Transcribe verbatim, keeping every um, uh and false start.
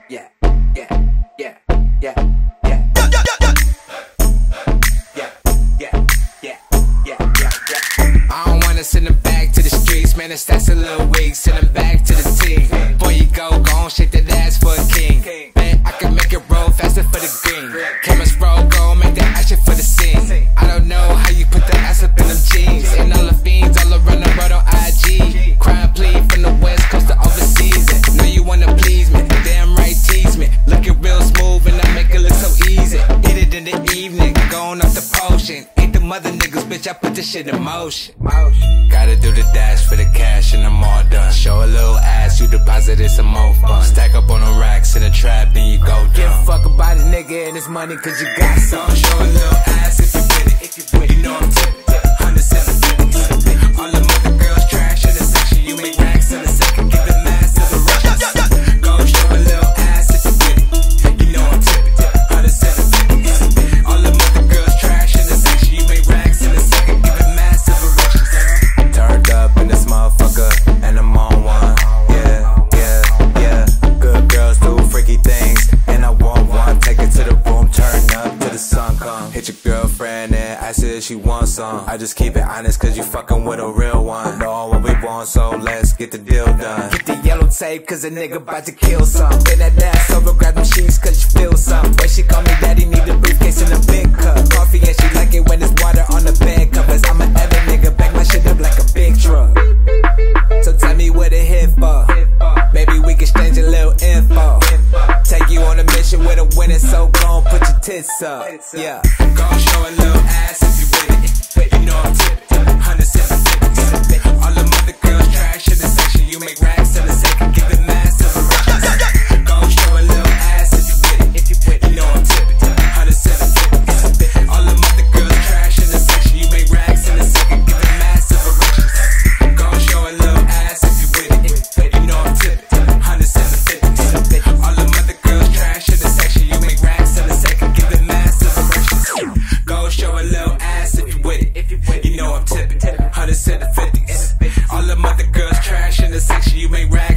yeah, yeah, yeah, yeah, yeah. I don't wanna send them back to the streets, man, it's that's a little weak. Send them back to the team. Before you go, go on, shake that ass for a king. Man, I can make it roll faster for the green. Cameras roll, go make that action for the scene. I don't know how you put the ass up in them jeans. And all the fiends all around the world on I G. Crime plea from the west coast to overseas. And know you wanna please me, damn right tease me. Looking real smooth and I make it look so easy. Hit it in the evening, going off the potion. Ain't the mother niggas, bitch, I put this shit in motion. Gotta do the dash for the cash and I'm all done. Show a little ass, you deposited some more fun. Stack up on the racks in the trap, then you go down. Give a fuck about a nigga and his money cause you got some. Show a little ass if you with it, if you with it. You know I'm tipping, one seven fifty. All the mother girls trash in the section, you make racks in a second. Give the massive a rush. Go show a little ass if you with it. You know I'm tipping, one seven fifty. All the mother girls trash in the section, you make racks in a second. Give the massive a rush. Turned up in this motherfucker, and I'm on one. Yeah, yeah, yeah. Good girls do freaky things, and I want one. Take it to the room, turn up till the sun come. Hit your girlfriend and ask her if she wants some. I just keep it honest, cause you fucking with a real one. Know what we want, so let's get the deal done. Get the yellow tape, cause a nigga about to kill some. In that ass over, grab them sheets, cause you feel some. When she call me daddy, need a briefcase and a big cup. Coffee, and she like it when there's water on the bed covers. I'm an ever nigga, back my shit up like a big truck. So tell me what it hit for. Maybe we can exchange a little info. Take you on a mission with a winner, so gon' put your tits up. Yeah, gon' show a little ass if you with it. You know I'm tipping, one seven fifty. All the mother girls trash in the section, you make racks in a second. Give it massive a rush. Gon' show a little ass if you with it. You know I'm tipping, one seven fifty. All the mother girls trash in the section, you make racks in a second. Give it massive a rush. Gon' show a little ass if you with it. You know I'm tipping, one seven fifty. All the mother girls trash in the section, you make racks in a second. Give it massive a rush. Go show a little ass if you with it. You know I'm tipping, one seven fifty. All the mother girls trash in the section, you make racks.